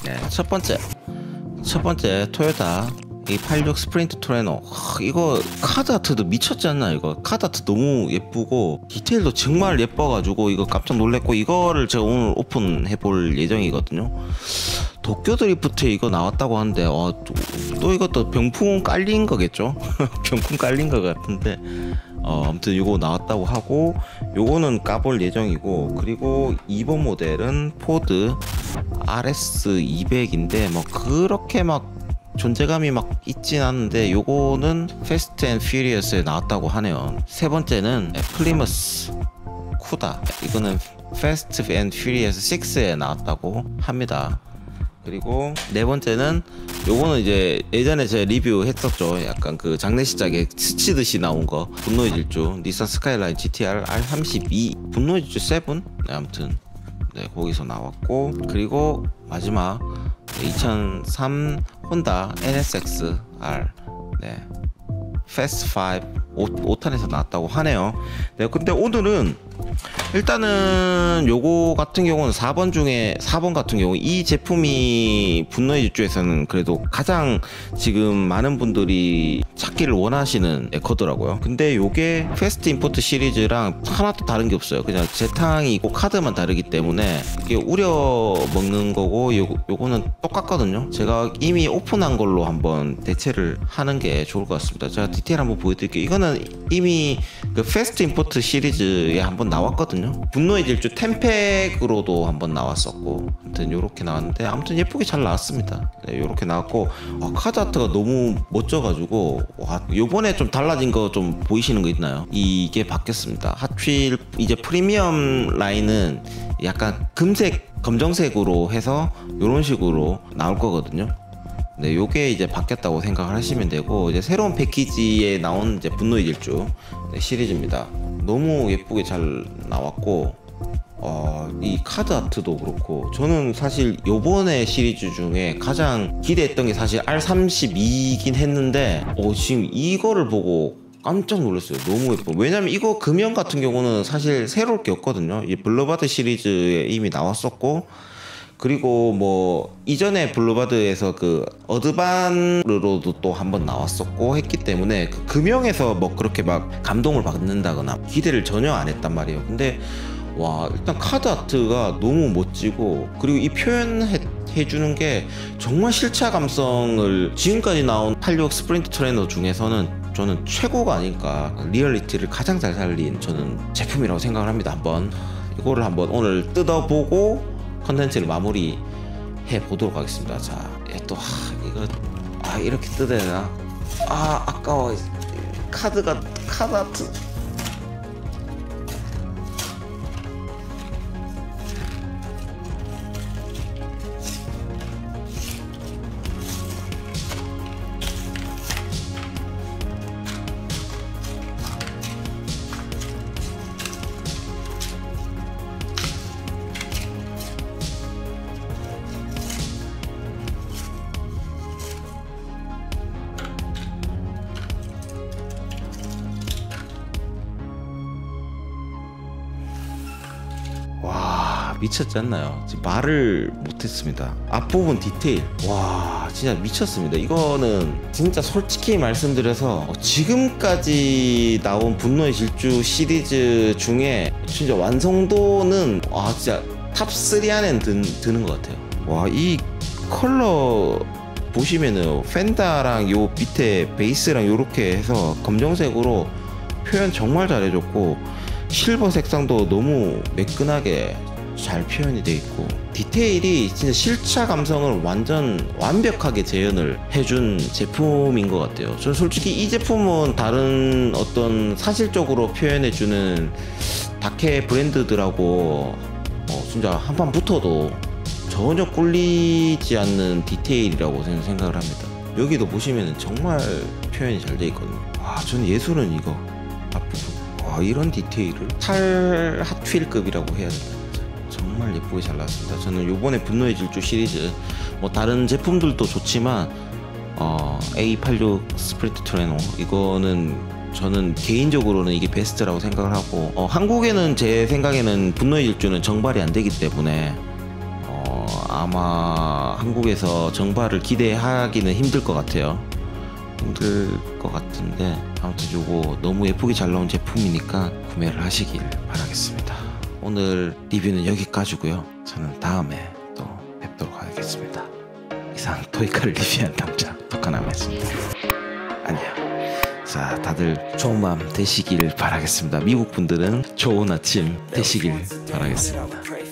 네, 첫 번째 토요타 이 86 스프린트 토레노. 이거 카드 아트도 미쳤지 않나? 이거 카드 아트 너무 예쁘고 디테일도 정말 예뻐가지고 이거 깜짝 놀랐고, 이거를 제가 오늘 오픈해 볼 예정이거든요. 도쿄 드리프트에 이거 나왔다고 하는데 또 이것도 병풍 깔린 거겠죠? 병풍 깔린 거 같은데 아무튼 이거 나왔다고 하고, 요거는 까볼 예정이고, 그리고 2번 모델은 포드 RS200인데 뭐 그렇게 막 존재감이 막 있진 않은데, 요거는 패스트 앤 퓨리어스에 나왔다고 하네요. 세 번째는 플리머스 쿠다, 이거는 패스트 앤 퓨리어스 6에 나왔다고 합니다. 그리고 네 번째는 요거는 이제 예전에 제가 리뷰했었죠. 약간 그 장례식장에 스치듯이 나온 거, 분노의 질주 닛산 스카이라인 GTR R32 분노의 질주 7? 네, 아무튼 네, 거기서 나왔고, 그리고 마지막 2003 혼다 NSX R 네, 패스트 5 5탄에서 나왔다고 하네요. 네, 근데 오늘은 일단은 요거 같은 경우는 4번 같은 경우 이 제품이 분노의 질주에서는 그래도 가장 지금 많은 분들이 찾기를 원하시는 에커더라고요. 근데 요게 패스트 임포트 시리즈랑 하나도 다른 게 없어요. 그냥 재탕이 있고 카드만 다르기 때문에 이게 우려 먹는 거고, 요거는 똑같거든요. 제가 이미 오픈한 걸로 한번 대체를 하는 게 좋을 것 같습니다. 제가 디테일 한번 보여드릴게요. 이거는 이미 그 패스트 임포트 시리즈에 한번 나왔거든요. 분노의 질주 10팩으로도 한번 나왔었고, 아무튼 요렇게 나왔는데 아무튼 예쁘게 잘 나왔습니다. 네, 요렇게 나왔고, 카드 아트가 너무 멋져가지고, 와, 요번에 좀 달라진 거 좀 보이시는 거 있나요? 이게 바뀌었습니다. 핫휠 이제 프리미엄 라인은 약간 금색 검정색으로 해서 요런 식으로 나올 거거든요. 네, 요게 이제 바뀌었다고 생각을 하시면 되고, 이제 새로운 패키지에 나온 이제 분노의 질주 시리즈입니다. 너무 예쁘게 잘 나왔고, 이 카드 아트도 그렇고, 저는 사실 요번에 시리즈 중에 가장 기대했던 게 사실 R32이긴 했는데, 지금 이거를 보고 깜짝 놀랐어요. 너무 예뻐. 왜냐면 이거 금형 같은 경우는 사실 새로울 게 없거든요. 이 블러바드 시리즈에 이미 나왔었고, 그리고 뭐 이전에 블루바드에서 그 어드반으로도 또 한번 나왔었고 했기 때문에 그 금형에서 뭐 그렇게 막 감동을 받는다거나 기대를 전혀 안 했단 말이에요. 근데 와, 일단 카드 아트가 너무 멋지고, 그리고 이 표현해주는 게 정말 실차 감성을, 지금까지 나온 86 스프린트 트레이너 중에서는 저는 최고가 아닐까, 리얼리티를 가장 잘 살린 저는 제품이라고 생각을 합니다. 한번 이거를 한번 오늘 뜯어보고 컨텐츠를 마무리해 보도록 하겠습니다. 자, 또 이거 이렇게 뜯어야 되나? 아까워. 카드 아트. 와, 미쳤지 않나요? 지금 말을 못했습니다. 앞부분 디테일, 와, 진짜 미쳤습니다. 이거는 진짜 솔직히 말씀드려서 지금까지 나온 분노의 질주 시리즈 중에 진짜 완성도는 진짜 탑3 안에 드는 것 같아요. 와, 이 컬러 보시면은 펜다랑 요 밑에 베이스랑 요렇게 해서 검정색으로 표현 정말 잘해줬고, 실버 색상도 너무 매끈하게 잘 표현이 돼 있고, 디테일이 진짜 실차 감성을 완전 완벽하게 재현을 해준 제품인 것 같아요. 저는 솔직히 이 제품은 다른 어떤 사실적으로 표현해주는 다케 브랜드들하고 진짜 한판 붙어도 전혀 꿀리지 않는 디테일이라고 저는 생각을 합니다. 여기도 보시면 정말 표현이 잘 돼 있거든요. 저는 예술은 이거 앞부분, 이런 디테일을 탈 핫휠급이라고 해야 된다. 정말 예쁘게 잘 나왔습니다. 저는 요번에 분노의 질주 시리즈 뭐 다른 제품들도 좋지만 A86 스프린트 트레노 이거는 저는 개인적으로는 이게 베스트라고 생각을 하고, 한국에는 제 생각에는 분노의 질주는 정발이 안 되기 때문에 아마 한국에서 정발을 기대하기는 힘들 것 같아요. 힘들 것 같은데 아무튼 요거 너무 예쁘게 잘 나온 제품이니까 구매를 하시길 바라겠습니다. 오늘 리뷰는 여기까지고요. 저는 다음에 또 뵙도록 하겠습니다. 이상 토이카를 리뷰한 남자 토카남이었습니다. 안녕. 자, 다들 좋은 밤 되시길 바라겠습니다. 미국 분들은 좋은 아침 되시길 바라겠습니다.